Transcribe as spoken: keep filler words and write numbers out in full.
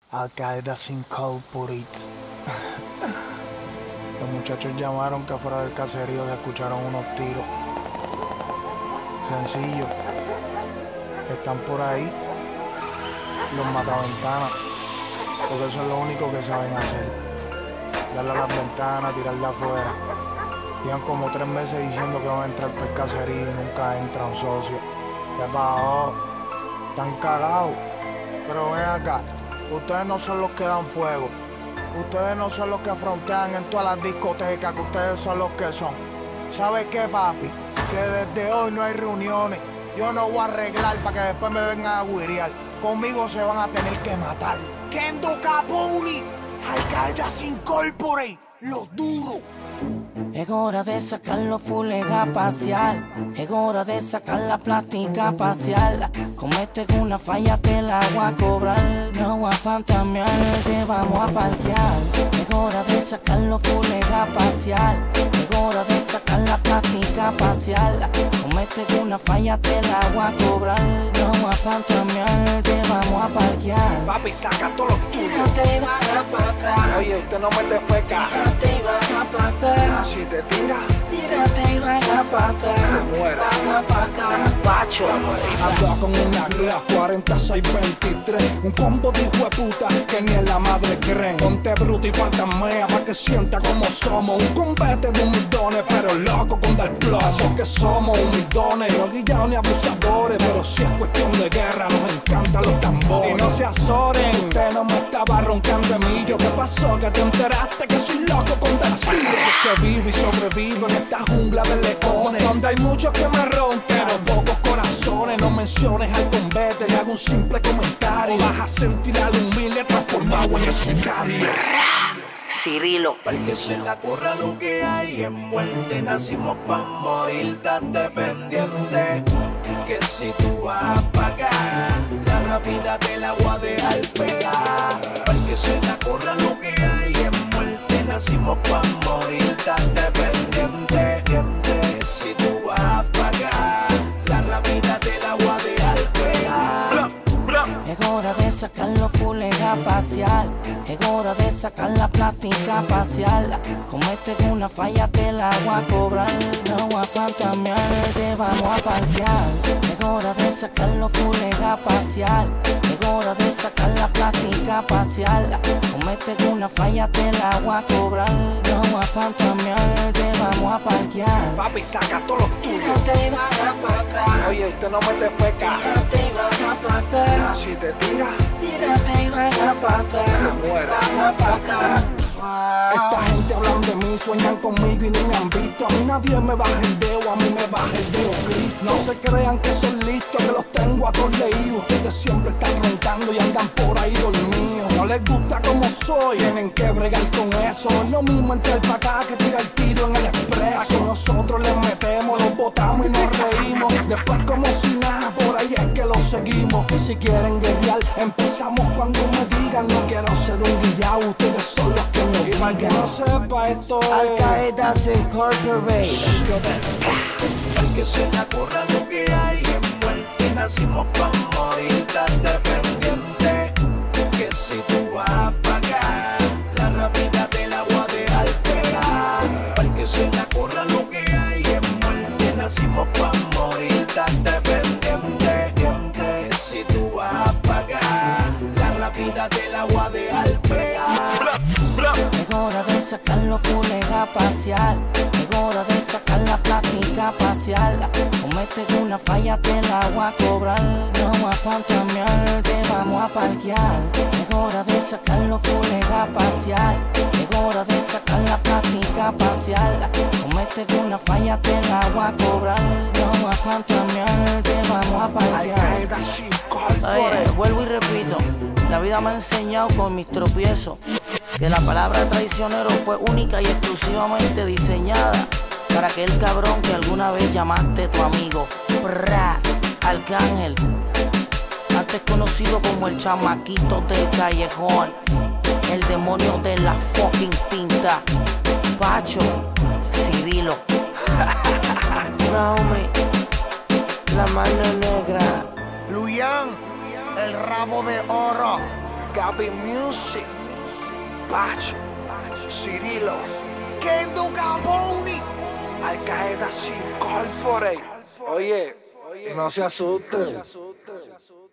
Al-Qaeda Incorporated. Los muchachos llamaron que afuera del caserío se escucharon unos tiros. Sencillo. Están por ahí los mataventanas, porque eso es lo único que saben hacer. Darle a las ventanas, tirarla afuera. Llevan como tres meses diciendo que van a entrar por el caserío y nunca entra un socio. ¿Qué pasó? Están cagados. Pero ven acá, ustedes no son los que dan fuego. Ustedes no son los que frontean en todas las discotecas, que ustedes son los que son. ¿Sabes qué, papi? Que desde hoy no hay reuniones. Yo no voy a arreglar para que después me vengan a guiriar. Conmigo se van a tener que matar. Kendo Caponi, Al-Qaeda Incorporated, los duros. Es hora de sacar los fules a pasear. Es hora de sacar la plástica a pasear. Comete una falla, te la voy a cobrar. No voy a fantamear, te vamos a parquear. Es hora de sacar los fules a pasear. Es hora de sacar la plástica a pasear. Comete una falla, te la voy a cobrar. No voy a fantamear, te vamos a parquear. Papi, saca todos los tuyos. Tírate y baja pa' acá. Oye, usted no mete feca. Tírate y baja pa' acá. Si te tira, Tírate y baja pa' acá. te mueres. Baja pa' acá. Pacho. Ando con una Glass cuarenta seis veintitrés, un combo de hijo de puta que ni en la madre creen. Ponte bruto y fantasmea pa' que sienta como somos. Un combate de humildones, pero loco con dar plus. Así es que somos humildones, no guillados ni abusadores. Pero si es cuestión de guerra, nos encantan los tambores. Y no se azoren, usted no me estaba roncando de mí. ¿Qué pasó? Que te enteraste que soy loco con dar tiros. Así es que vivo y sobrevivo en esta jungla de leones, donde hay muchos que me roncan, pero pocos corazones. No menciones al combate, le hago un simple comentario. Vas a sentir al humilde transformado en el sicario. Cirilo. Porque se la corra lo que hay en muerte. Nacimos pa' morir, date pendiente. Que si tú vas a pagar, la rápida te la voy a dejar pegar. Porque se la corra lo que hay en muerte. Nacimos pa' morir, date pendiente. Que si tú vas a pagar, la rápida te la voy a dejar pegar. Es hora de sacar los fules a pasear. Es hora de sacar la plástica a pasear. Comete una falla, te la voy a cobrar. No voy a fantamear, te vamos a parquear. Es hora de sacar los fules a pasear. Es hora de sacar la plástica a pasear. Comete una falla, te la voy a cobrar. No voy a fantamear, te vamos a parquear. Papi, saca todos los tuyos. Tírate y baja pa' acá. Oye, usted no mete feca. Tírate y baja pa' acá. Si te tira, Tírate y baja pa' acá. te mueres. Baja pa' acá. Esta gente hablan de mí, sueñan conmigo y ni me han visto. A mí nadie me baja el dedo, a mí me baja el dedo Cristo. No se crean que son listos, que los tengo a todos leídos. Ustedes siempre están roncando y andan por ahí dormidos. No les gusta como soy, tienen que bregar con eso. No es lo mismo entrar pa' acá que tirar el tiro en el expreso. Nosotros les metemos, los botamos y nos reímos. Después como si nada, por ahí es que los seguimos. Si quieren guerrear, empezamos cuando me digan. No quiero ser un guillao, ustedes son los que me digan. Que no sepa esto es Al-Qaeda Incorporated. Porque se la corra lo que hay en muerte. Nacimos pa' morir, date pendiente. Que si tú vas a pagar, la rápida te la voy a dejar pegar. Porque se la corra lo que hay en muerte. Nacimos pa' morir, date pendiente. Que si tú vas a pagar, la rápida te la voy a dejar pegar. Es hora de sacar los fules a pasear. Es hora de sacar la plástica a pasear. Comete una falla, te la voy a cobrar. No voy a fantamear, te vamos a parquear. Es hora de sacar los fules a pasear. Es hora de sacar la plástica a pasear. Comete una falla, te la voy a cobrar. No voy a fantamear, te vamos a parquear. Oye, vuelvo y repito, la vida me ha enseñado con mis tropiezos que la palabra traicionero fue única y exclusivamente diseñada para aquel cabrón que alguna vez llamaste tu amigo. Prrra, Arcángel, antes conocido como el chamaquito del callejón, el demonio de la fucking tinta, Pacho, Cirilo, Raúl, la mano negra, Luyan, el rabo de oro. Gaby Music, Pacho, Cirilo, Kendo Caponi. Al Qaeda Incorporate. Oye, Y no se asuste.